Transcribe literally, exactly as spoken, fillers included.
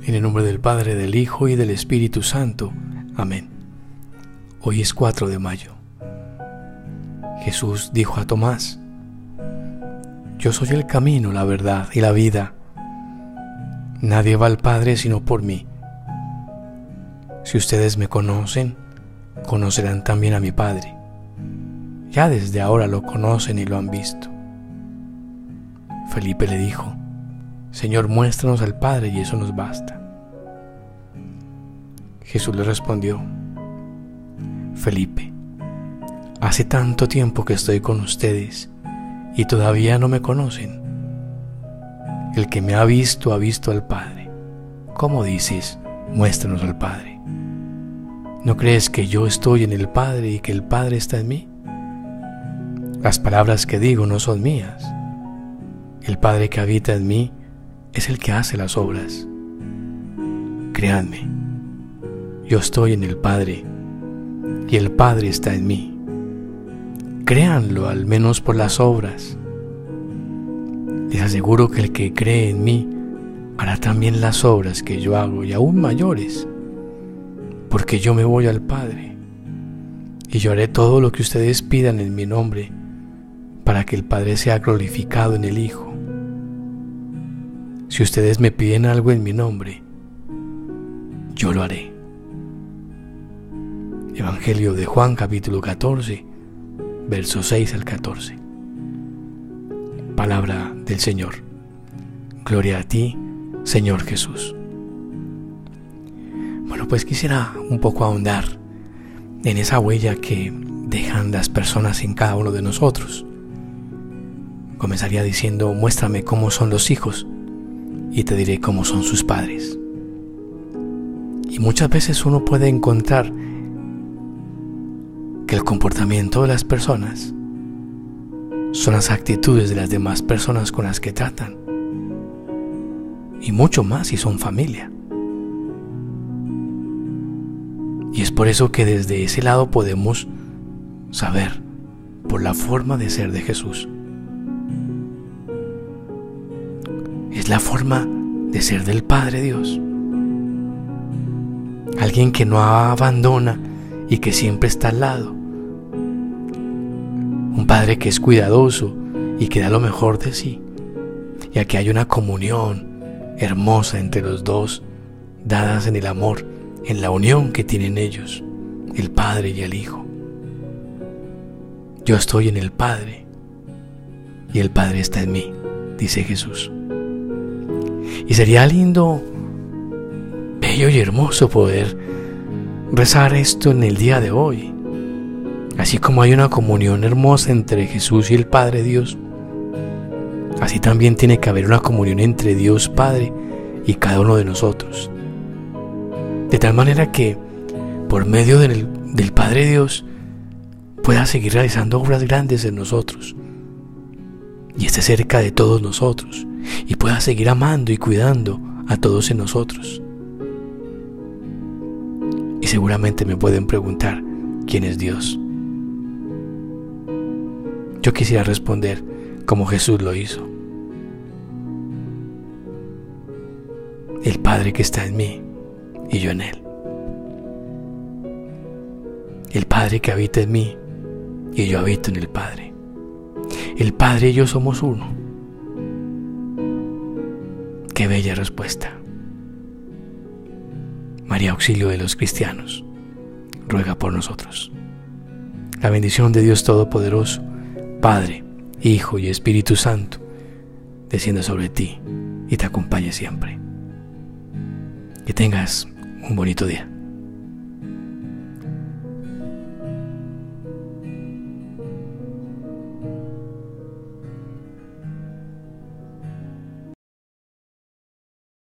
En el nombre del Padre, del Hijo y del Espíritu Santo. Amén. Hoy es cuatro de mayo. Jesús dijo a Tomás: Yo soy el camino, la verdad y la vida. Nadie va al Padre sino por mí. Si ustedes me conocen, conocerán también a mi Padre. Ya desde ahora lo conocen y lo han visto. Felipe le dijo: Señor, muéstranos al Padre y eso nos basta. Jesús le respondió: Felipe, hace tanto tiempo que estoy con ustedes y todavía no me conocen. El que me ha visto ha visto al Padre. ¿Cómo dices, muéstranos al Padre? ¿No crees que yo estoy en el Padre y que el Padre está en mí? Las palabras que digo no son mías. El Padre que habita en mí es el que hace las obras. Créanme, yo estoy en el Padre y el Padre está en mí. Créanlo al menos por las obras. Les aseguro que el que cree en mí hará también las obras que yo hago y aún mayores, porque yo me voy al Padre y yo haré todo lo que ustedes pidan en mi nombre para que el Padre sea glorificado en el Hijo. Si ustedes me piden algo en mi nombre, yo lo haré. Evangelio de Juan, capítulo catorce, versos seis al catorce. Palabra del Señor. Gloria a ti, Señor Jesús. Bueno, pues quisiera un poco ahondar en esa huella que dejan las personas en cada uno de nosotros. Comenzaría diciendo: muéstrame cómo son los hijos y te diré cómo son sus padres. Y muchas veces uno puede encontrar que el comportamiento de las personas son las actitudes de las demás personas con las que tratan, y mucho más si son familia. Y es por eso que desde ese lado podemos saber por la forma de ser de Jesús. Es la forma de ser del Padre Dios. Alguien que no abandona y que siempre está al lado. Un Padre que es cuidadoso y que da lo mejor de sí. Y aquí hay una comunión hermosa entre los dos, dadas en el amor, en la unión que tienen ellos, el Padre y el Hijo. Yo estoy en el Padre y el Padre está en mí, dice Jesús. Y sería lindo, bello y hermoso poder rezar esto en el día de hoy. Así como hay una comunión hermosa entre Jesús y el Padre Dios, así también tiene que haber una comunión entre Dios Padre y cada uno de nosotros. De tal manera que por medio del, del Padre Dios pueda seguir realizando obras grandes en nosotros y esté cerca de todos nosotros y pueda seguir amando y cuidando a todos en nosotros. Y seguramente me pueden preguntar: ¿quién es Dios? Yo quisiera responder como Jesús lo hizo: el Padre que está en mí y yo en Él. El Padre que habita en mí y yo habito en el Padre. El Padre y yo somos uno. ¡Qué bella respuesta! María, auxilio de los cristianos, ruega por nosotros. La bendición de Dios Todopoderoso, Padre, Hijo y Espíritu Santo, descienda sobre ti y te acompañe siempre. Que tengas un bonito día.